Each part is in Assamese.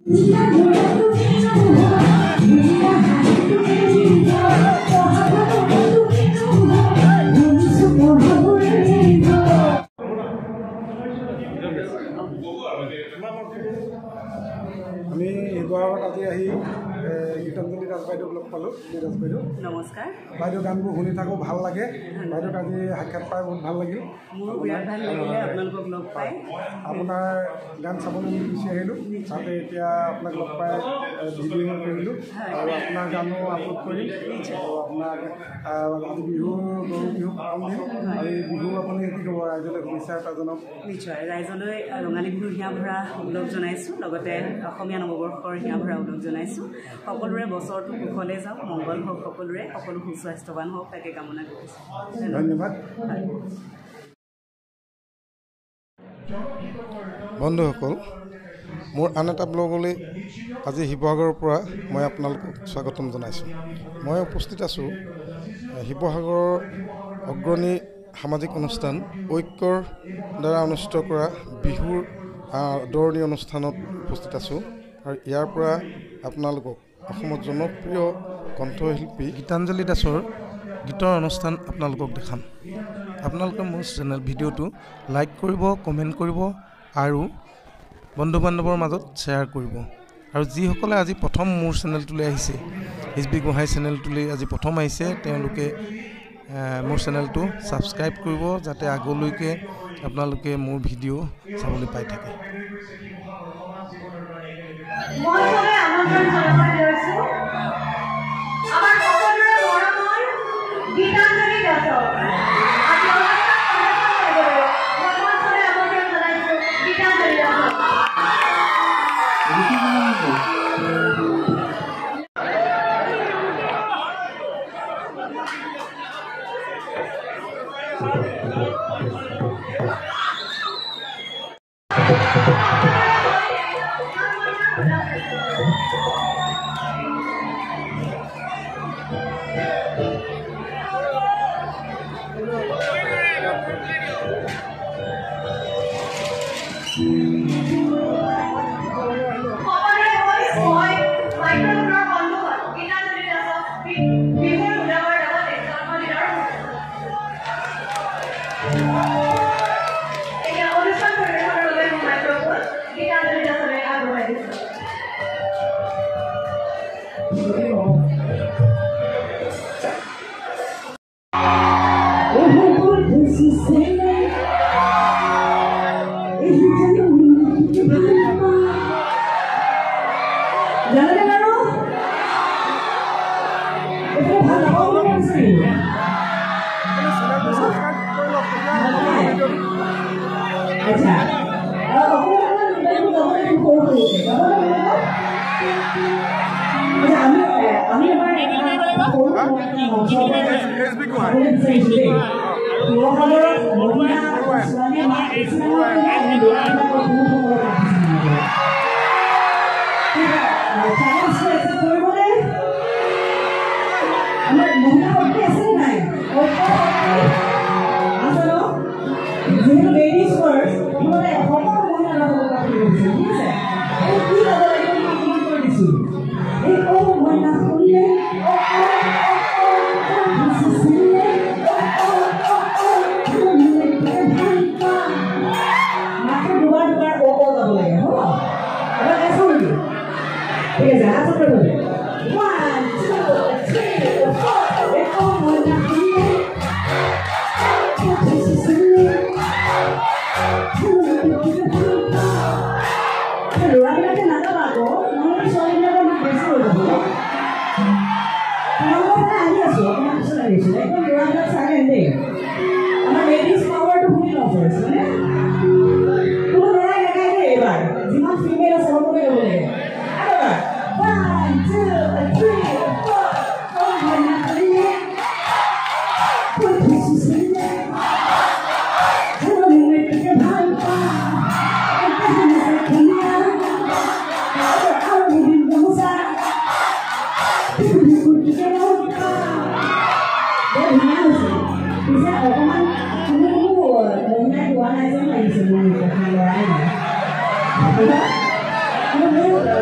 আমি শিৱসাগৰত আজি আহি গীতাঞ্জলি দাস বাইদেউক লগ পালোঁ। দাস বাইদেউ নমস্কাৰ। বাইদেউ গানবোৰ শুনি থাকোঁ, ভাল লাগে। বাইদেউক আজি সাক্ষাৎ পাই বহুত ভাল লাগিল। মোৰ বিৰাট ভাল লাগিলে আপোনালোকক লগ পাই। আপোনাৰ গান চাবলৈ আমি গুচি আহিলোঁ, তাতে এতিয়া আপোনাক লগ পাই ভিডিঅ' কৰিলোঁ আৰু আপোনাৰ গানো আপলোড কৰিম। আৰু আপোনাক আজি বিহু গৰু বিহু প্ৰথম দিন, আৰু এই বিহু আপুনি কি ক'ব ৰাইজলৈ শুভেচ্ছা এটা জনাওক। নিশ্চয়, ৰাইজলৈ ৰঙালী বিহুৰ হিয়া ভৰা ওলগ জনাইছোঁ, লগতে অসমীয়া নৱবৰ্ষৰ হিয়া ভৰা ওলগ জনাইছোঁ। সকলোৰে বছৰটো কুশলে যাওক, মংগল হওক, সকলোৰে সকলো সুস্বাস্থ্যৱান হওক, তাকে কামনা কৰিছোঁ। ধন্যবাদ। বন্ধুসকল, মোৰ আন এটা ব্লগলৈ আজি শিৱসাগৰৰ পৰা মই আপোনালোকক স্বাগতম জনাইছোঁ। মই উপস্থিত আছোঁ শিৱসাগৰৰ অগ্ৰণী সামাজিক অনুষ্ঠান ঐক্যৰ দ্বাৰা অনুষ্ঠিত কৰা বিহুৰ দৌৰণি অনুষ্ঠানত উপস্থিত আছোঁ। আৰু ইয়াৰ পৰা আপোনালোকক অসমত জনপ্ৰিয় কণ্ঠশিল্পী গীতাঞ্জলি দাসৰ গীতৰ অনুষ্ঠান আপোনালোকক দেখাম। আপোনালোকে মোৰ চেনেল ভিডিঅ'টো লাইক কৰিব, কমেণ্ট কৰিব আৰু বন্ধু বান্ধৱৰ মাজত শ্বেয়াৰ কৰিব। আৰু যিসকলে আজি প্ৰথম মোৰ চেনেলটোলৈ আহিছে, SB গোহাঁই চেনেলটোলৈ আজি প্ৰথম আহিছে, তেওঁলোকে মোৰ চেনেলটো ছাবস্ক্ৰাইব কৰিব, যাতে আগলৈকে আপোনালোকে মোৰ ভিডিঅ' চাবলৈ পাই থাকে।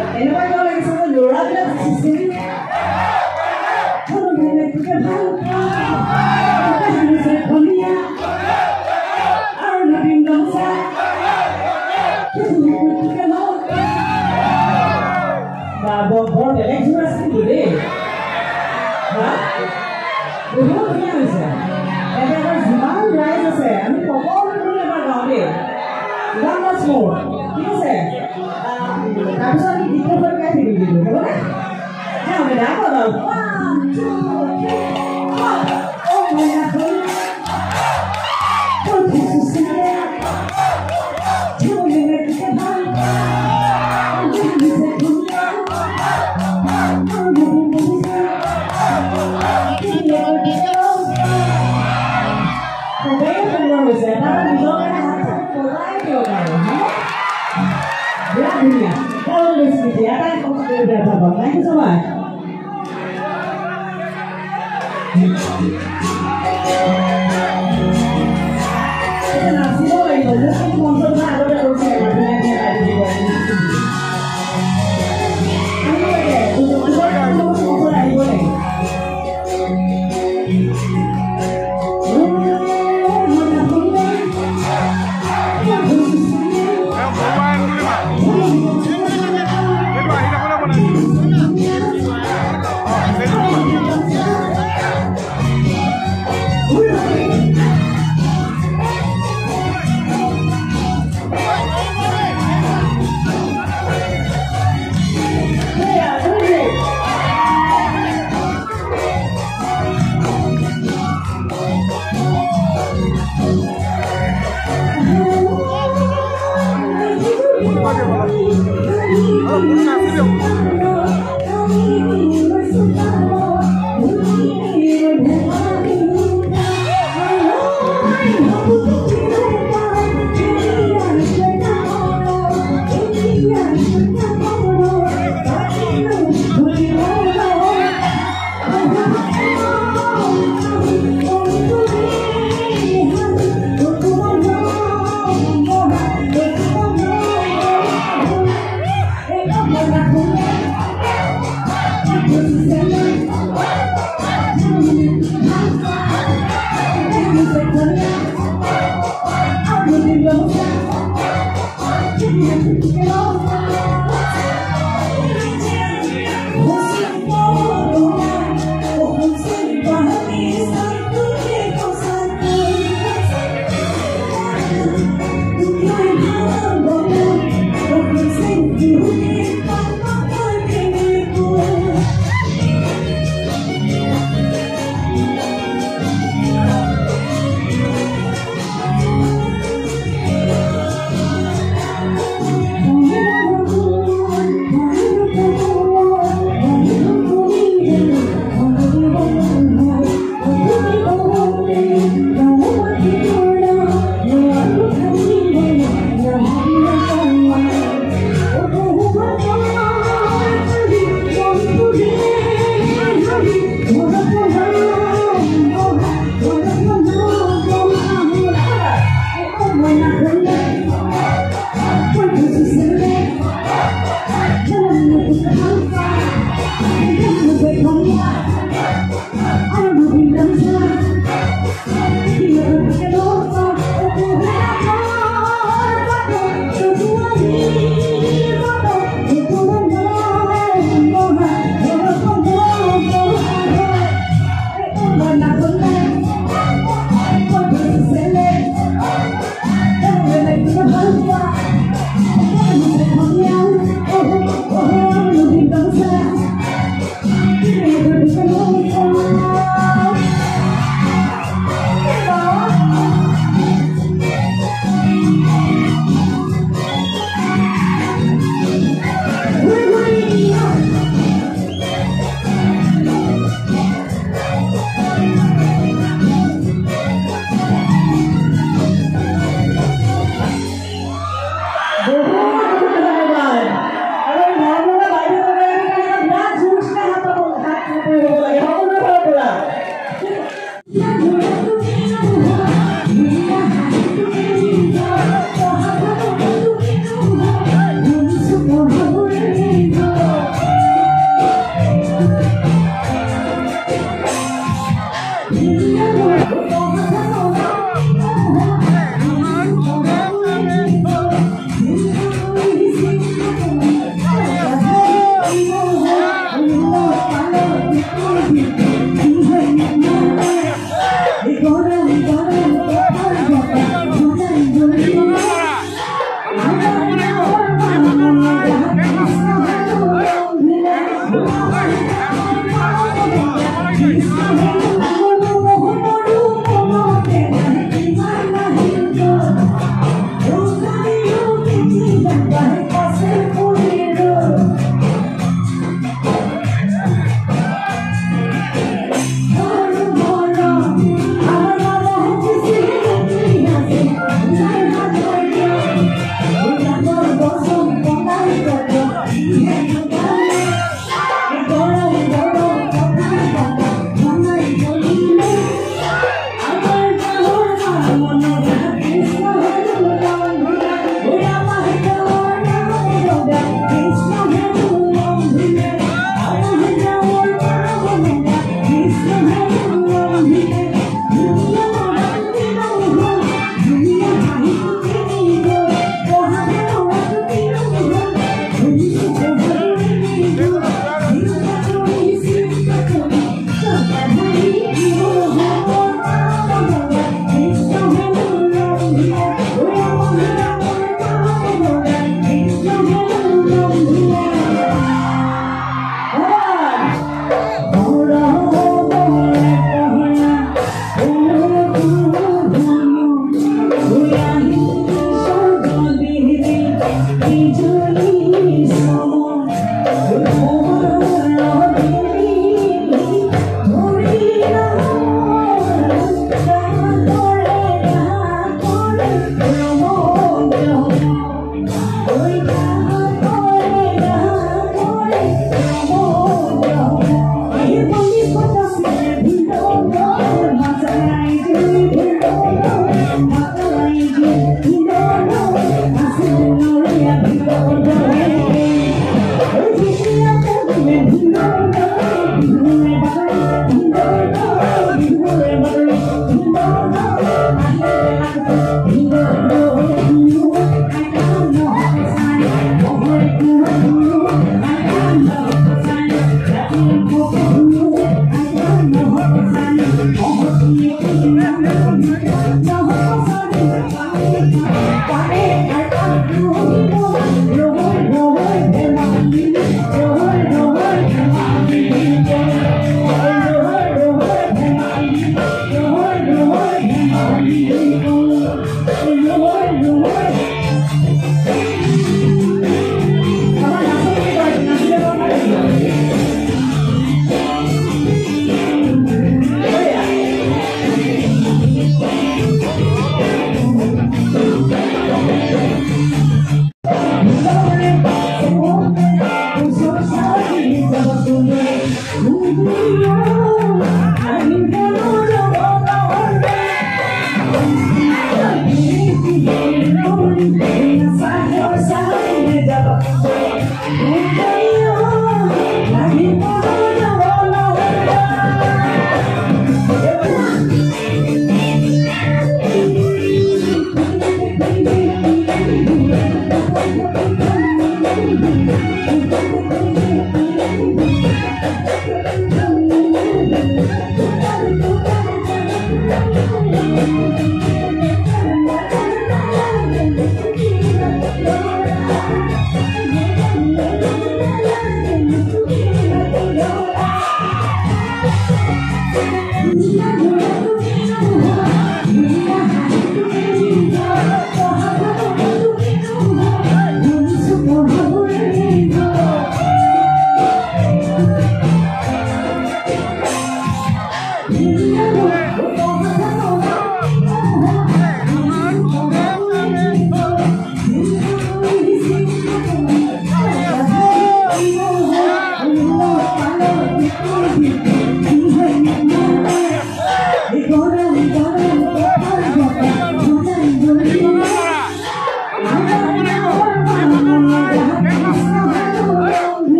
এনেকুৱা কিয় লাগিছে যে ল'ৰাবিলাক বৰ বেলেগ জোৰ আছে কিন্তু দেই বহুত ধুনীয়া হৈছে একেবাৰে যিমান ৰাইজ আছে আমি সকলোবোৰ এবাৰ গাওঁ দেই ঠিক আছে তাৰপিছত আমি দ্বিতীয় হৈ গাই থাকিম কিন্তু হ'বনে হ'বনে ডাকৰ Thank you so much. Thank you.